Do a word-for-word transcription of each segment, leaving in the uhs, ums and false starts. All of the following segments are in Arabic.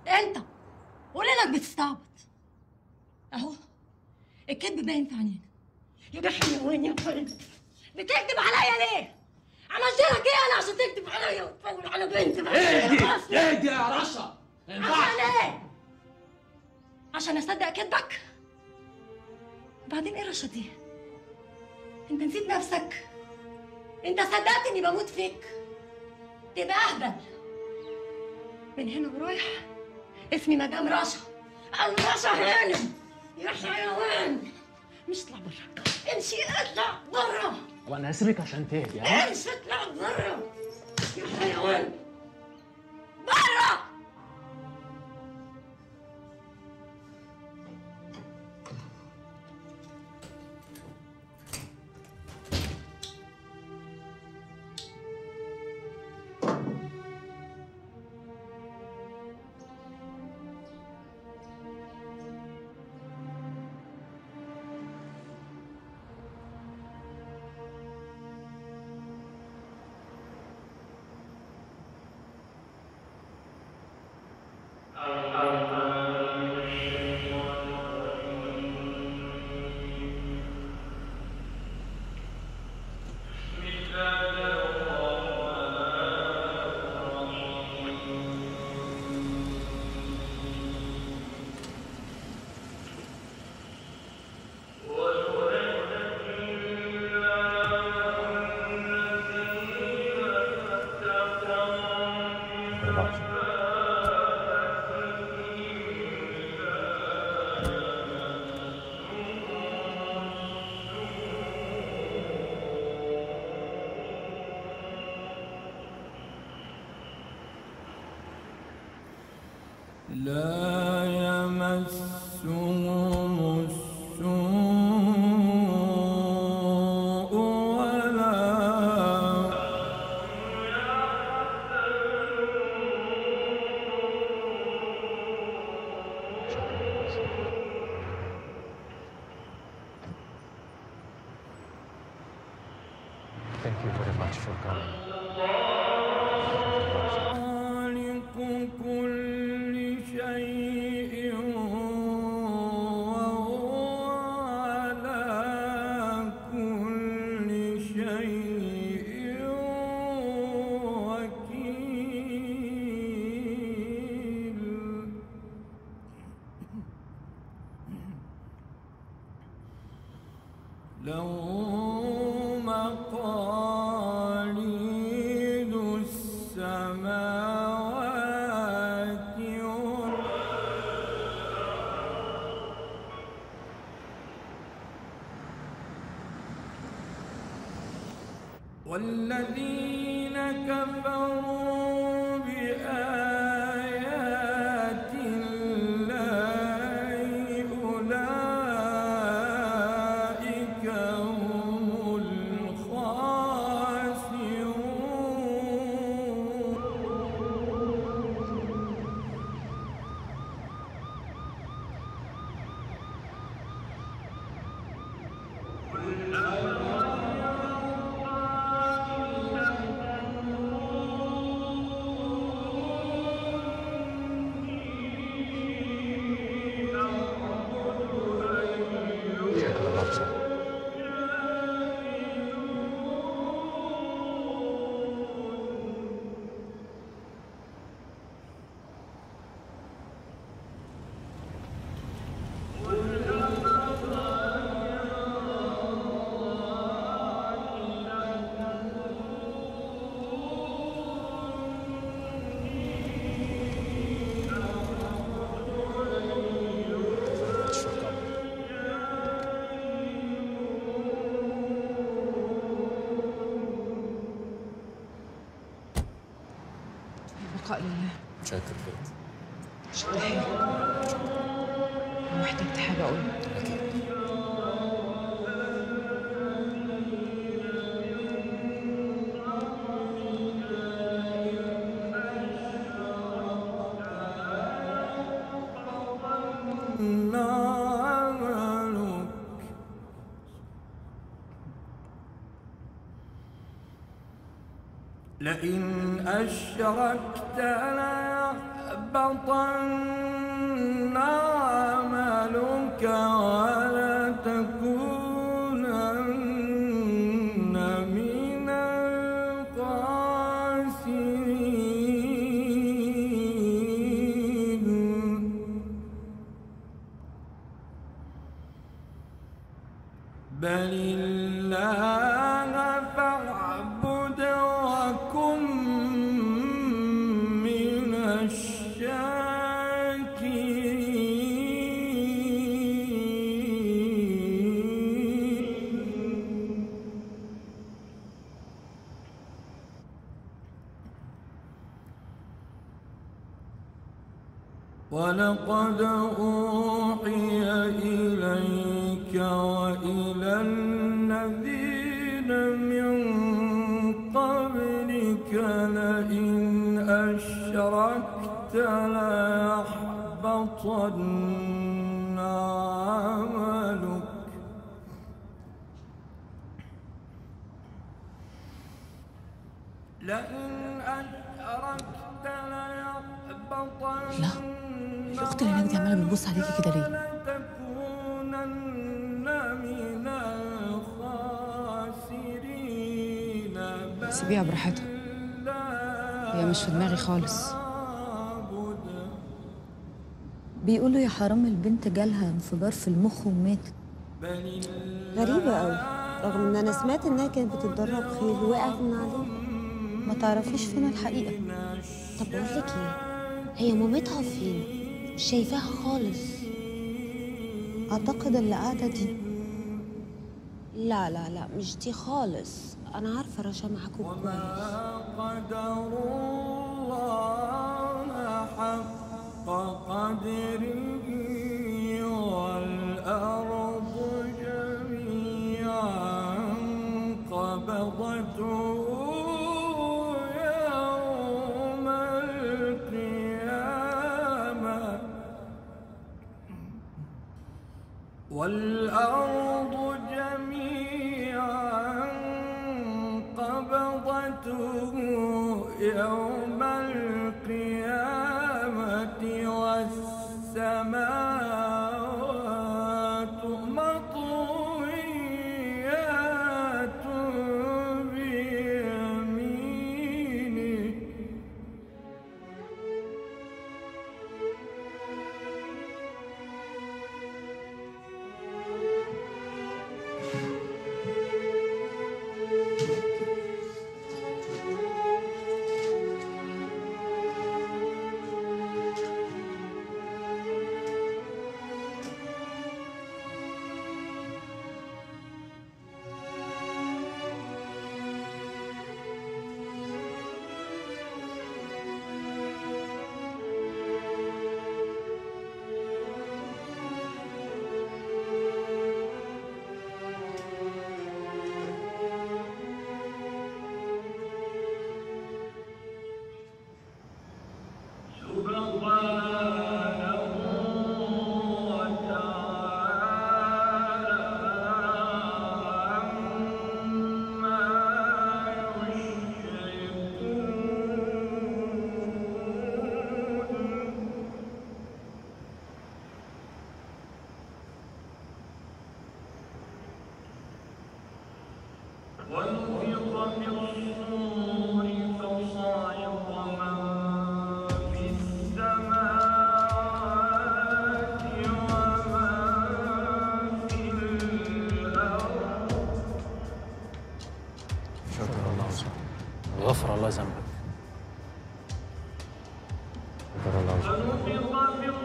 انت قول انك بتستعبط. اهو الكذب باين في عينيك. يا جحيم يا وين يا فرد، بتكذب عليا ليه؟ عملت لك ايه انا عشان تكذب عليا وتفول على بنتي؟ اهدي اهدي يا رشا. عشان ايه؟ عشان اصدق كذبك؟ وبعدين ايه رشا دي؟ انت نسيت نفسك؟ انت صدقت اني بموت فيك؟ تبقى اهبل. من هنا ورايح اسمي مدام رشا، او رشا هانم. يا حيوان مش اطلع برا، امشي اطلع برا. وانا هسيبك عشان تهدي. امشي اطلع برا يا حيوان، برا. لا يمسهم السوء ولا Thank you very much for coming. له مقاليد السماوات والذين كفروا بآيات الله أولئك هم الخاسرون. البقاء لله. شاكر جدا. شد حيلك، لو احتجت حاجة أقولها. أكيد. لئن أشركت ليحبطن يحبطن عملك ولا تكونن من الخاسرين بل الله فاعبد وكن من الشاكرين ولقد أوحي إليك وإلى الذين من قبلك لئن أشركت ليحبطن عملك لئن أشركت ليحبطن لا، الأخت اللي هناك دي عمالة بتبص عليكي كده ليه؟ سيبيها براحتها، هي مش في دماغي خالص. بيقولوا يا حرام البنت جالها انفجار في المخ وماتت. غريبة أوي، رغم إن أنا سمعت إنها كانت بتتدرب خيل ووقعت من عليه. ما تعرفيش فين الحقيقة؟ طب بقول لك إيه، هي مامتها فين؟ مش شايفاها خالص. أعتقد اللي قاعدة دي. لا لا لا مش دي خالص، أنا عارفة رشا معاكم كويس. قدر الله حق قدره والأرض جميعا قبضته يوم القيامة والأرض جميعا قبضته يوم القيامة والسماوات مطويات بيمينه غفر الله ذنبك. غفر الله ذنبك.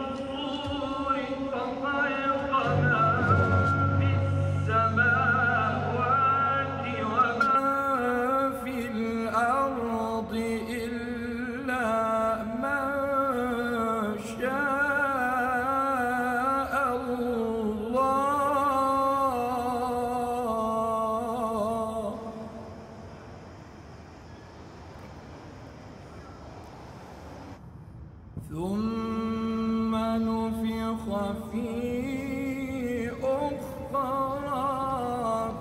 ثم نفخ فيه أخرى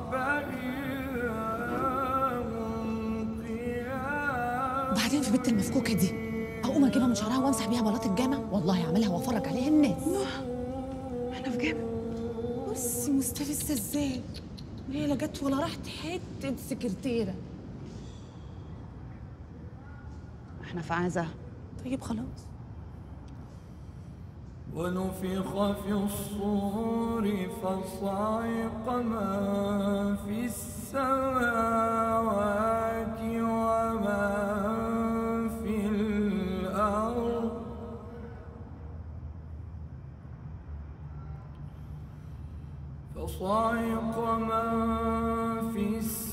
فإذا هم قيام. وبعدين في بنت المفكوكة دي أقوم اقوم اجيبها من شعرها وامسح بيها بلاط الجامع، والله اعملها وافرج عليها الناس. احنا في جامع. بصي مستفزه ازاي، هي لا جت ولا راحت حته سكرتيره. احنا في عزا. طيب خلاص. ونفخ في الصور فصعق من في السماوات ومن في الأرض فصعق من في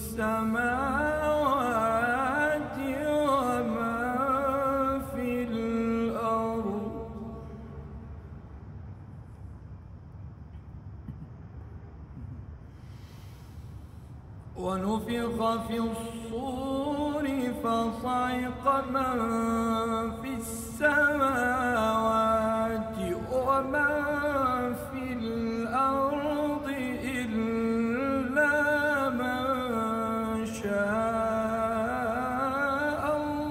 السماوات ومن في الأرض ونفخ في الصور فصعق من في السماوات ومن في الأرض إلا من شاء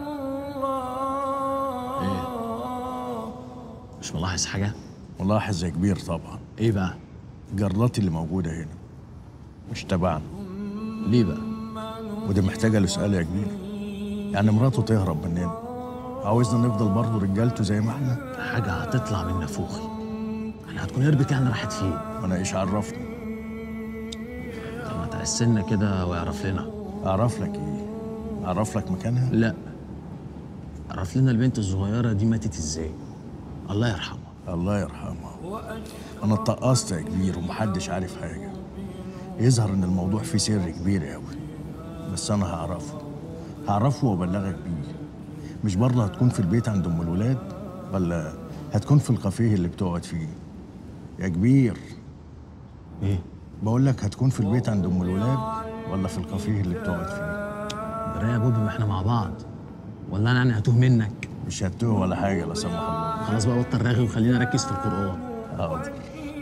الله. مش ملاحظ حاجة؟ ملاحظ يا كبير طبعا. ايه بقى؟ الجرات اللي موجودة هنا مش تبعنا. ليه بقى؟ ودي محتاجة له سؤال يا كبير. يعني مراته تهرب مننا، عاوزنا نفضل برضه رجالته زي ما احنا؟ حاجة هتطلع من نافوخي. يعني هتكون هربت يعني راحت فين؟ وانا ايش عرفني؟ طب ما تقسلنا كده ويعرف لنا. اعرف لك ايه؟ اعرف لك مكانها؟ لا، عرف لنا البنت الصغيرة دي ماتت ازاي؟ الله يرحمها. الله يرحمها. انا اتقصت يا كبير ومحدش عارف حاجة. يظهر ان الموضوع فيه سر كبير قوي، بس انا هعرفه هعرفه وابلغك بيه. مش برضه هتكون في البيت عند ام الولاد، ولا هتكون في الكافيه اللي بتقعد فيه يا كبير؟ ايه؟ بقول لك هتكون في البيت عند ام الولاد ولا في الكافيه اللي بتقعد فيه؟ برايه يا بوبي، ما احنا مع بعض. ولا انا يعني هتوه منك؟ مش هتوه ولا حاجه لا سمح الله. خلاص بقى بطل رغي وخلينا نركز في القرآن. حاضر.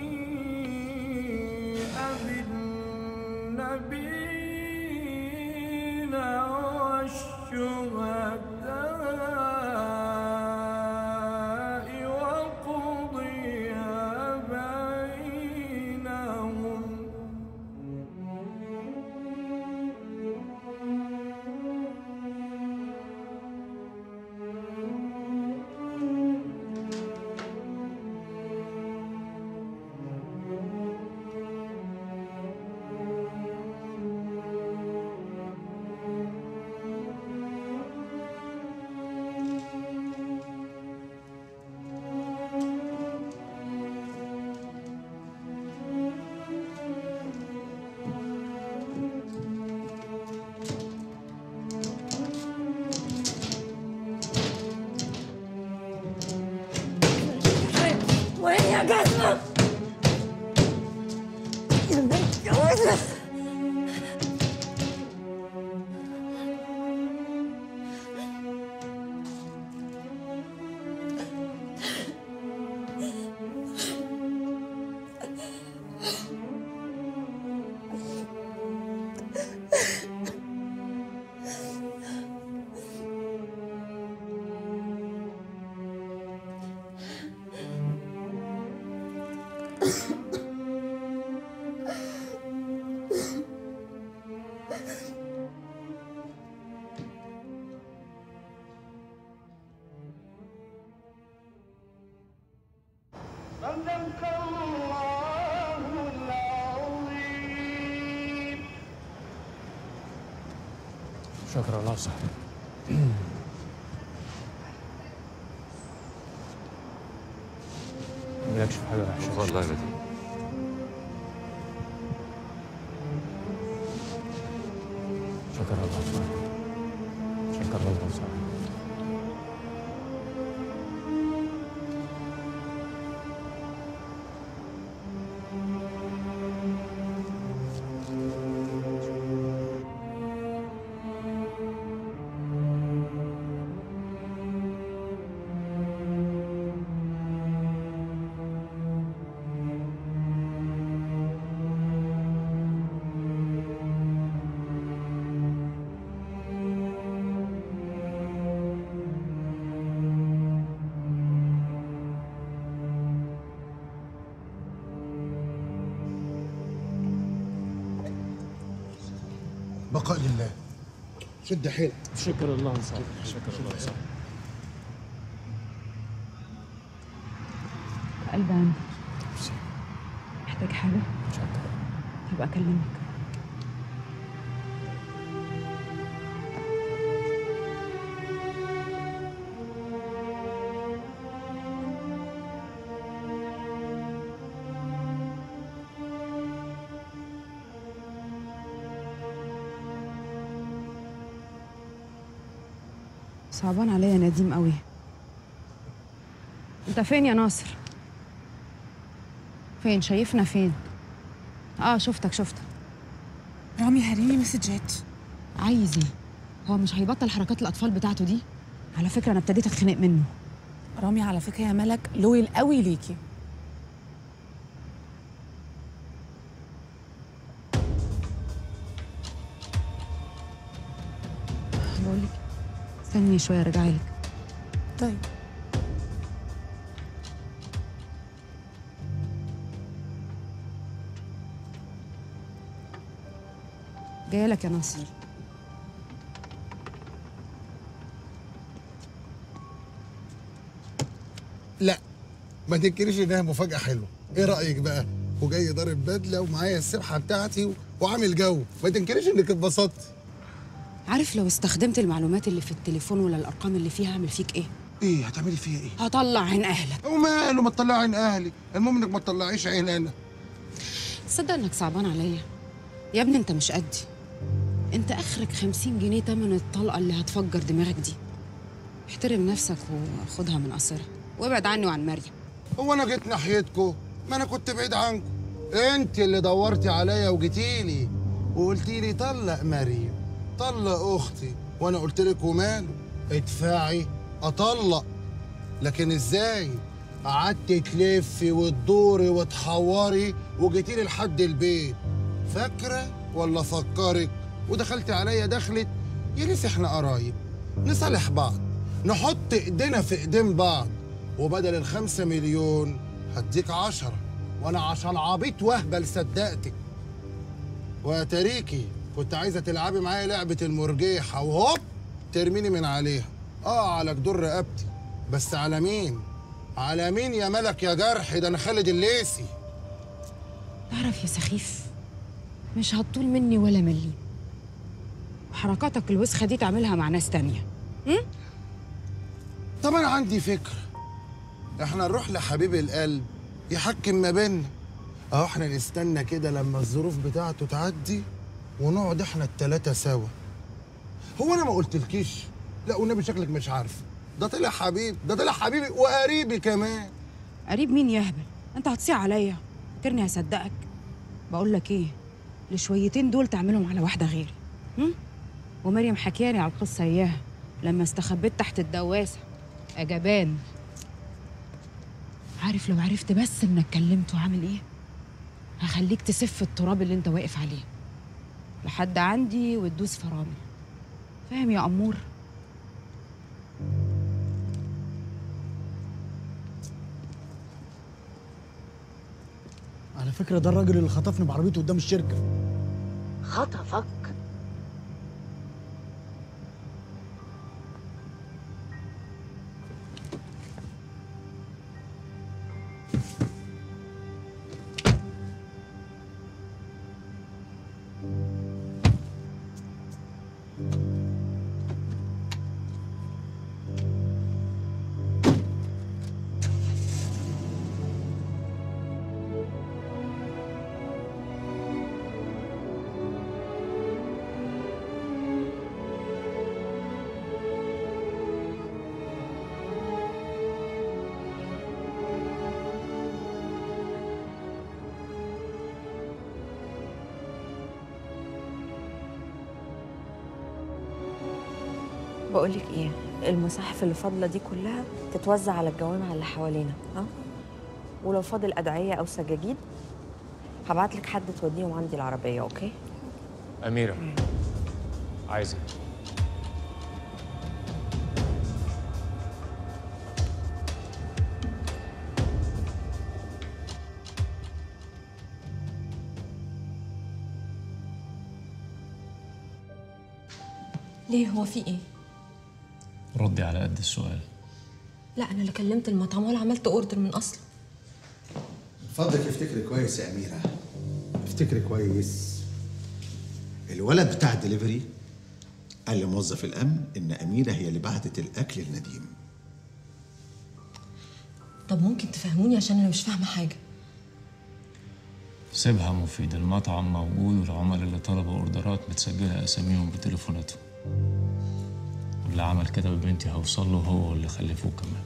وين يا جزمة؟ يا بنت جوزك. شكرا الله صاحبي. مالكش في حاجه وحشه والله لا. شكرا الله صاحبي. شكرا الله صاحبي. بقاء لله. شد حيلك. شكر الله يا صاحبي، شكر الله يا صاحبي. قلبي عندك. محتاج حاجة؟ هبقى أكلمك. صعبان عليا نديم قوي. انت فين يا ناصر؟ فين؟ شايفنا فين؟ اه شفتك شفتك. رامي هريني مسجات. عايز ايه؟ هو مش هيبطل حركات الاطفال بتاعته دي؟ على فكره انا ابتديت اتخنق منه. رامي على فكره يا ملك لويل قوي ليكي. بقول لك استني شويه ارجع لك. طيب. جايه لك يا ناصر. لا ما تنكريش انها مفاجأة حلوة، ايه رأيك بقى؟ وجاي ضارب بدلة ومعايا السبحة بتاعتي وعامل جو، ما تنكريش انك اتبسطت. عارف لو استخدمت المعلومات اللي في التليفون ولا الارقام اللي فيها هعمل فيك ايه؟ ايه هتعملي فيها ايه؟ هطلع عين اهلك. وماله ما تطلعي عين اهلي، المهم انك ما تطلعيش عين انا. تصدق انك صعبان عليا يا ابني؟ انت مش قدي. انت اخرك خمسين جنيه تمن الطلقه اللي هتفجر دماغك دي. احترم نفسك وخدها من قصرها وابعد عني وعن مريم. هو انا جيت ناحيتكم؟ ما انا كنت بعيد عنكم. انت اللي دورتي عليا وجيتيلي وقلتي لي طلق مريم، طلق اختي، وانا قلت لك وماله؟ ادفعي اطلق. لكن ازاي؟ قعدت تلفي وتدوري وتحوري وجيتيلي لحد البيت. فاكره ولا فكرك؟ ودخلتي عليا دخلت يا ريت احنا قرايب نصالح بعض، نحط ايدينا في ايدين بعض، وبدل الخمسة مليون هديك عشرة، وانا عشان عبيط وهبل صدقتك. واتاريكي كنت عايزه تلعبي معايا لعبه المرجيحه وهوب ترميني من عليها. اه على جدور رقبتي، بس على مين؟ على مين يا ملك يا جرح؟ ده انا خالد الليثي. تعرف يا سخيف مش هتطول مني ولا ملي، وحركاتك الوسخه دي تعملها مع ناس تانية. م? طب انا عندي فكره، احنا نروح لحبيب القلب يحكم ما بيننا. اهو احنا نستنى كده لما الظروف بتاعته تعدي ونقعد احنا التلاتة سوا. هو انا ما قلتلكيش؟ لا والنبي شكلك مش عارفه، ده طلع حبيب، ده طلع حبيبي وقريبي كمان. قريب مين يا هبل؟ انت هتصيع عليا فاكرني هصدقك؟ بقول لك ايه، الشويتين دول تعملهم على واحده غيري. هم؟ ومريم حكياني على القصه اياها لما استخبيت تحت الدواسه. يا جبان، عارف لو عرفت بس انك كلمت وعامل ايه؟ هخليك تسف التراب اللي انت واقف عليه لحد عندي وتدوس فرامل. فاهم يا امور؟ على فكرة ده الراجل اللي خطفني بعربيته قدام الشركة. خطفك؟ بقولك ايه، المصاحف اللي فاضله دي كلها تتوزع على الجوامع اللي حوالينا، ها؟ ولو فاضل ادعيه او سجاجيد هبعت لك حد توديهم عندي العربيه، اوكي؟ أميرة عايزك. ليه هو في ايه؟ ردي على قد السؤال. لا انا لا كلمت المطعم ولا عملت اوردر من اصله. فضلك افتكري كويس يا أميرة، افتكري كويس. الولد بتاع الدليفري قال لموظف الأمن إن أميرة هي اللي بعتت الأكل لنديم. طب ممكن تفهموني عشان انا مش فاهمه حاجه. سيبها مفيد، المطعم موجود والعملاء اللي طلبوا اوردرات متسجله اساميهم بتليفوناتهم. واللي عمل كده ببنتي هوصل له هو واللي خلفوه كمان.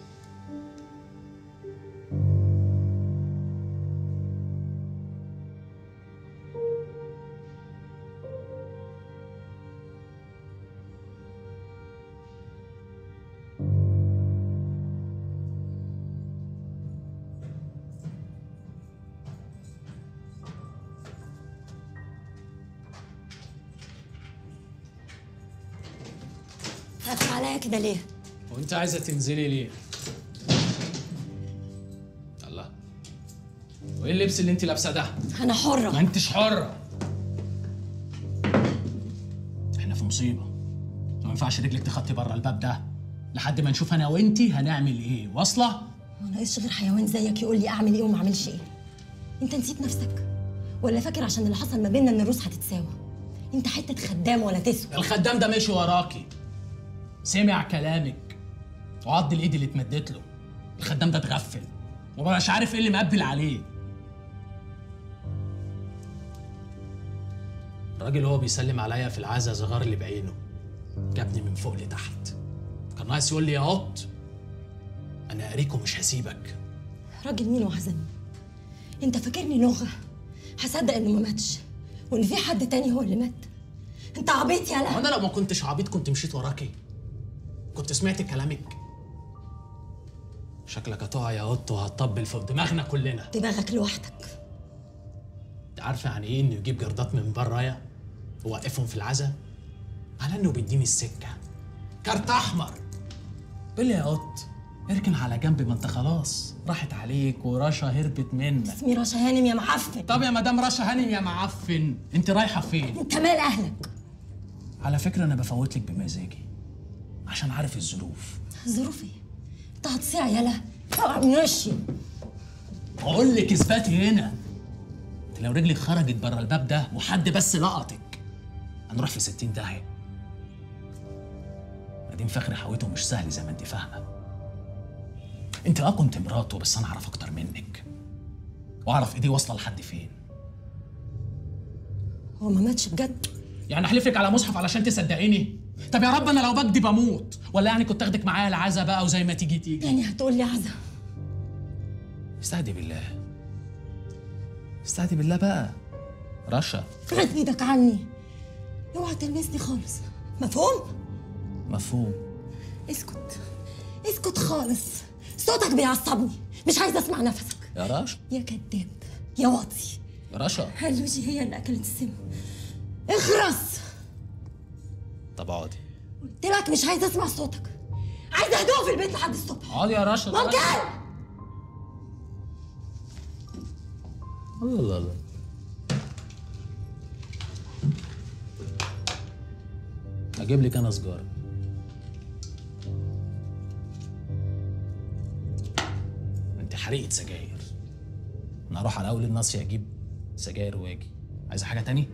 خايفة عليا كده ليه؟ وانت عايزه تنزلي ليه؟ الله، وايه اللبس اللي انت لابسه ده؟ انا حره. ما انتش حره. احنا في مصيبه، ما ينفعش رجلك تخطي بره الباب ده لحد ما نشوف انا وانتي هنعمل ايه. واصله؟ ما ناقصش غير حيوان زيك يقول لي اعمل ايه وما اعملش ايه. انت نسيت نفسك ولا فاكر عشان اللي حصل ما بيننا ان الروس هتتساوى؟ انت حته خدام ولا تسوى. الخدام ده مشي وراكي، سمع كلامك وعض الايد اللي اتمدت له. الخدام ده اتغفل ومبقاش عارف ايه اللي مقبل عليه. الراجل هو بيسلم عليا في العزا صغار اللي بعينه جابني من فوق لتحت، كان ناقص يقول لي يا قط انا قاريك ومش هسيبك. راجل مين وعزني؟ انت فاكرني لغه؟ هصدق انه ما ماتش وان في حد تاني هو اللي مات؟ انت عبيط يالا. وانا لو ما كنتش عبيط كنت مشيت وراكي، كنت سمعت كلامك. شكلك هتقع يا قط وهتطبل فوق دماغنا كلنا. دماغك لوحدك. انت عارفه يعني ايه انه يجيب جردات من برايا ووقفهم في العزا؟ على انه بيديني السكه كارت احمر. قول لي يا قط اركن على جنب، ما انت خلاص راحت عليك ورشا هربت منك. اسمي رشا هانم يا معفن. طب يا مدام رشا هانم يا معفن، انت رايحه فين؟ انت مال اهلك؟ على فكره انا بفوت لك بمزاجي عشان عارف الظروف. ظروف ايه؟ انت هتصيع يالا. اوعى من وشي. اقول لك اثباتي هنا. انت لو رجلك خرجت بره الباب ده وحد بس لقطك هنروح في ستين داهيه. نديم فخري حاوته مش سهل زي ما انت فاهمه. انت اه كنت مراته بس انا اعرف اكتر منك واعرف ايديه واصله لحد فين. هو ما ماتش بجد؟ يعني احلف لك على مصحف علشان تصدقيني؟ طب يا رب انا لو بكدب اموت، ولا يعني كنت اخدك معايا العزا بقى وزي ما تيجي تيجي؟ يعني هتقول لي عزا؟ استهدي بالله، استهدي بالله بقى رشا. ابعد ايدك عني، اوعى تلمسني خالص، مفهوم؟ مفهوم. اسكت اسكت خالص، صوتك بيعصبني، مش عايزه اسمع نفسك. يا رشا يا كذاب يا واطي. يا رشا هلوجي هي اللي اكلت السم. اخرس. طب اقعدي. قلت لك مش عايزه اسمع صوتك، عايزه هدوء في البيت لحد الصبح. اقعدي يا رشا. ممكن؟ الله الله. هجيب لك انا سجاره. انت حريقه سجاير. انا اروح على اول الناصيه اجيب سجاير واجي. عايزه حاجه تاني؟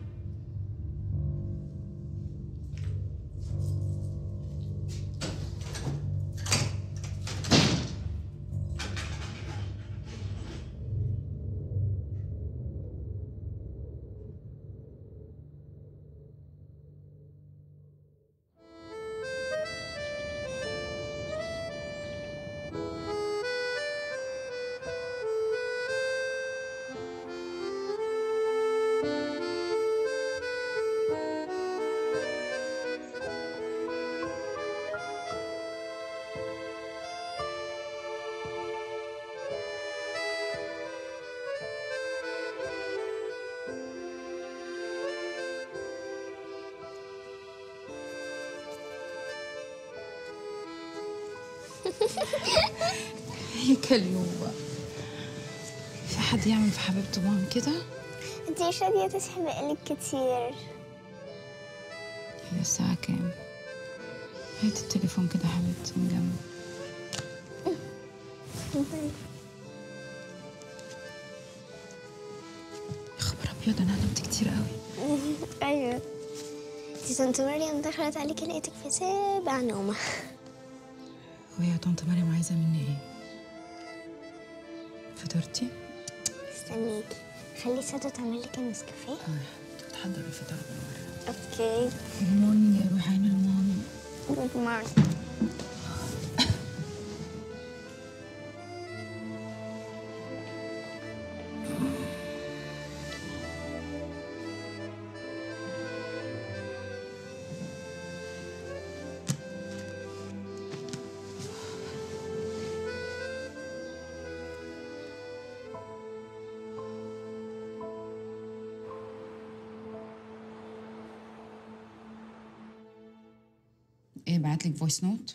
يا كلوبة، في حد يعمل في حبيبته مام كده؟ انتي مش راضية تسحبي لك كتير. هي الساعة كام؟ هات التليفون كده يا حبيبتي من جنبي. يا خبر ابيض، انا نمت كتير قوي. ايوه دي طنط مريم دخلت عليكي لقيتك في سابع نومه. وهي طنط مريم عايزة مني ايه؟ فطرتي؟ استنيكي خلي سادة تعمل لك النسكافيه. اه تحضر الفطار بالمرة. اوكي. جود مورنينج يا روحي، عين المامي. جود مورنينج. ايه بعتلك فويس نوت؟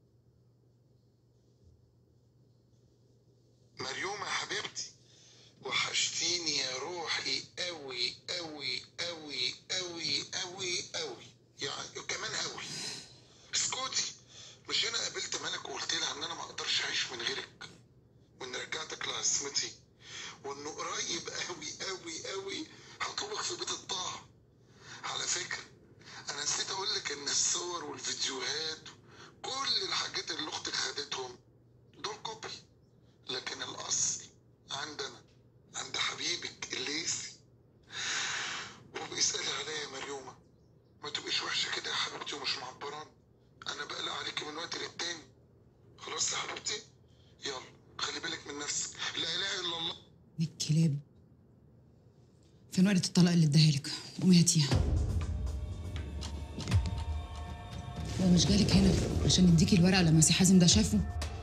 مريومة حبيبتي، وحشتيني يا روحي قوي قوي قوي قوي قوي قوي، يعني كمان قوي. اسكتي، مش انا قابلت ملك وقلت لها ان انا ما اقدرش اعيش من غيرك، وان رجعتك لعصمتي، وانه قريب قوي قوي قوي هطلبك في بيت الطاعة. على فكرة انا نسيت اقول لك ان الصور والفيديوهات كل الحاجات اللي اختك خدتهم دول كوبي، لكن الاصل عندنا عند حبيبك الليثي. وبيسألي عليا يا مريومة، ما تبقيش وحشة كده يا حبيبتي ومش معبران، انا بقلق عليكي من وقت للتاني. خلاص يا حبيبتي، يلا خلي بالك من نفسك، لا اله الا الله. الكلاب فين ورقة الطلاق اللي اداها لك؟ قومي هاتيها. هو مش جالك هنا عشان يديكي الورقة لما سي حازم ده شافه؟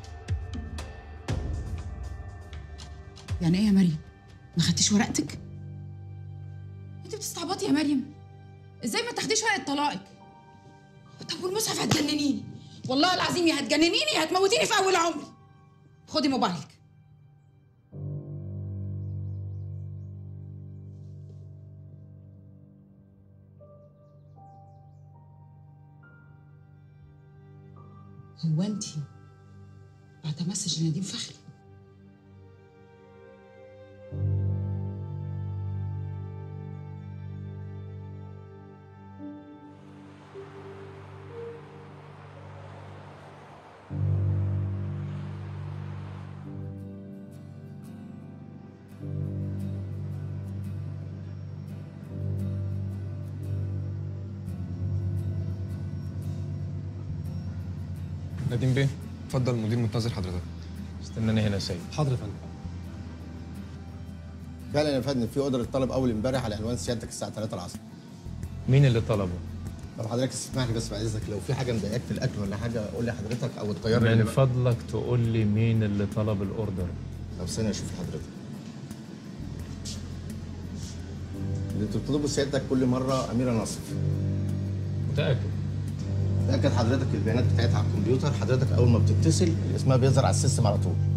يعني ايه يا مريم؟ ما خدتيش ورقتك؟ انت بتستعبطي يا مريم؟ ازاي ما تاخديش ورقة طلاقك؟ طب والمصحف هتجننيني، والله العظيم يا هتجننيني يا هتموتيني في اول عمري. خدي موبايلك. هو انت بعد مسج نديم فخري؟ نديم بيه، اتفضل، المدير منتظر حضرتك. استناني هنا يا سيد. حاضر يا فندم. فعلا يا فندم في اوردر اتطلب اول امبارح على عنوان سيادتك الساعه ثلاثة العصر. مين اللي طلبه؟ طب حضرتك تسمح لي بس بعد اذنك، لو في حاجه مضايقاك في الاكل ولا حاجه قول لي حضرتك او تغير من فضلك تقول لي مين اللي طلب الاوردر. طب ثانيه اشوف حضرتك. اللي بتطلبه سيادتك كل مره اميره نصر. متاكد؟ تأكد حضرتك البيانات بتاعتها على الكمبيوتر، حضرتك أول ما بتتصل اسمها بيظهر على السيستم على طول.